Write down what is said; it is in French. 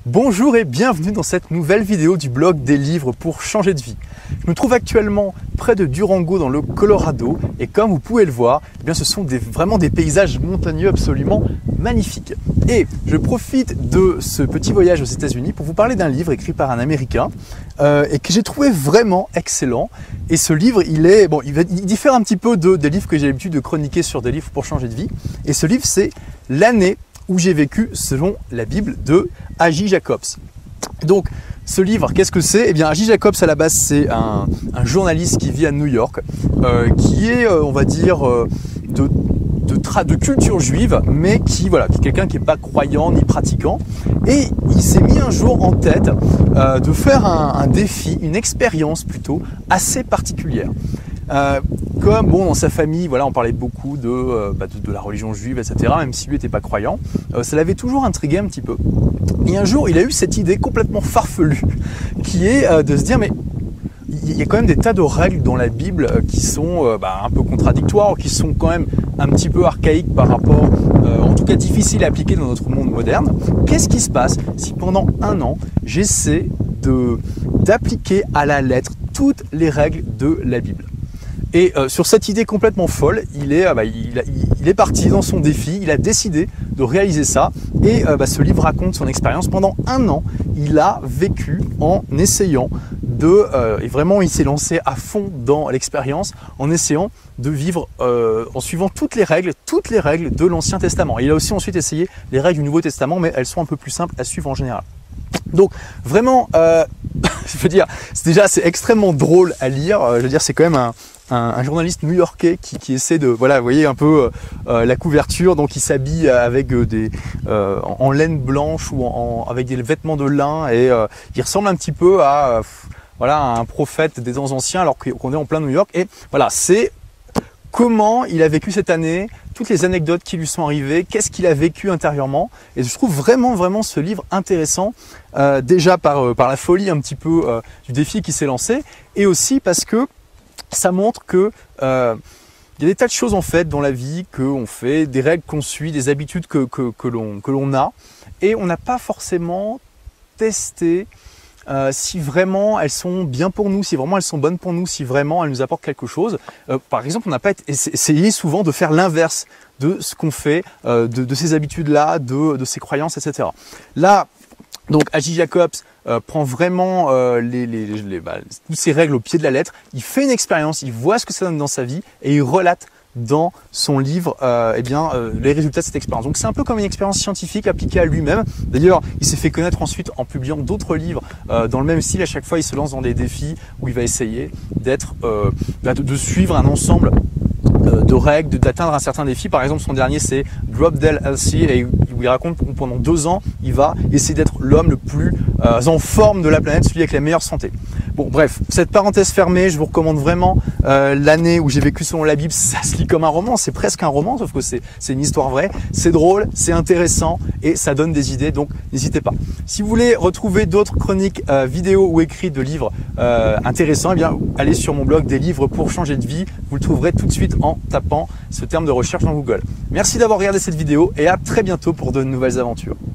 Bonjour et bienvenue dans cette nouvelle vidéo du blog des livres pour changer de vie. Je me trouve actuellement près de Durango dans le Colorado et comme vous pouvez le voir, eh bien, ce sont vraiment des paysages montagneux absolument magnifiques. Et je profite de ce petit voyage aux États-Unis pour vous parler d'un livre écrit par un Américain et que j'ai trouvé vraiment excellent. Et ce livre, il diffère un petit peu des livres que j'ai l'habitude de chroniquer sur des livres pour changer de vie. Et ce livre, c'est L'année où j'ai vécu selon la Bible de A.J. Jacobs. Donc ce livre, qu'est-ce que c'est? Eh bien, A.J. Jacobs à la base c'est un journaliste qui vit à New York, qui est on va dire de culture juive, mais qui est quelqu'un qui n'est pas croyant ni pratiquant. Et il s'est mis un jour en tête de faire un défi, une expérience plutôt assez particulière. Comme dans sa famille, on parlait beaucoup de la religion juive, etc., même si lui n'était pas croyant, ça l'avait toujours intrigué un petit peu. Et un jour, il a eu cette idée complètement farfelue, qui est de se dire, mais il y a quand même des tas de règles dans la Bible qui sont un peu contradictoires, qui sont quand même un petit peu archaïques par rapport, en tout cas difficiles à appliquer dans notre monde moderne. Qu'est-ce qui se passe si pendant un an, j'essaie d'appliquer à la lettre toutes les règles de la Bible? Et sur cette idée complètement folle, il est parti dans son défi, il a décidé de réaliser ça. Et ce livre raconte son expérience. Pendant un an, il a vécu en essayant et vraiment il s'est lancé à fond dans l'expérience en essayant de vivre en suivant toutes les règles de l'Ancien Testament. Et il a aussi ensuite essayé les règles du Nouveau Testament, mais elles sont un peu plus simples à suivre en général. Donc vraiment, je veux dire, c'est extrêmement drôle à lire. Je veux dire, c'est quand même un journaliste new-yorkais qui essaie de, vous voyez un peu la couverture, donc il s'habille avec en laine blanche ou avec des vêtements de lin et il ressemble un petit peu à un prophète des temps anciens alors qu'on est en plein New York. Et voilà, c'est comment il a vécu cette année, toutes les anecdotes qui lui sont arrivées, qu'est-ce qu'il a vécu intérieurement. Et je trouve vraiment ce livre intéressant, déjà par la folie un petit peu du défi qui s'est lancé, et aussi parce que ça montre que il y a des tas de choses en fait dans la vie qu'on fait, des règles qu'on suit, des habitudes que l'on a, et on n'a pas forcément testé si vraiment elles sont bien pour nous, si vraiment elles sont bonnes pour nous, si vraiment elles nous apportent quelque chose. Par exemple, on n'a pas essayé souvent de faire l'inverse de ce qu'on fait, de ces habitudes-là, de ces croyances, etc. Là, donc A.J. Jacobs prend vraiment toutes ces règles au pied de la lettre, il fait une expérience, il voit ce que ça donne dans sa vie et il relate dans son livre les résultats de cette expérience. Donc c'est un peu comme une expérience scientifique appliquée à lui-même. D'ailleurs, il s'est fait connaître ensuite en publiant d'autres livres dans le même style. À chaque fois, il se lance dans des défis où il va essayer de suivre un ensemble de règles, d'atteindre un certain défi. Par exemple, son dernier, c'est Drop Dead Healthy, et où il raconte que pendant 2 ans, il va essayer d'être l'homme le plus en forme de la planète, celui avec la meilleure santé. Bon, bref, cette parenthèse fermée, je vous recommande vraiment L'année où j'ai vécu selon la Bible. Ça se lit comme un roman, c'est presque un roman, sauf que c'est une histoire vraie. C'est drôle, c'est intéressant et ça donne des idées, donc n'hésitez pas. Si vous voulez retrouver d'autres chroniques vidéo ou écrits de livres intéressants, allez sur mon blog des livres pour changer de vie. Vous le trouverez tout de suite en tapant ce terme de recherche dans Google. Merci d'avoir regardé cette vidéo et à très bientôt pour de nouvelles aventures.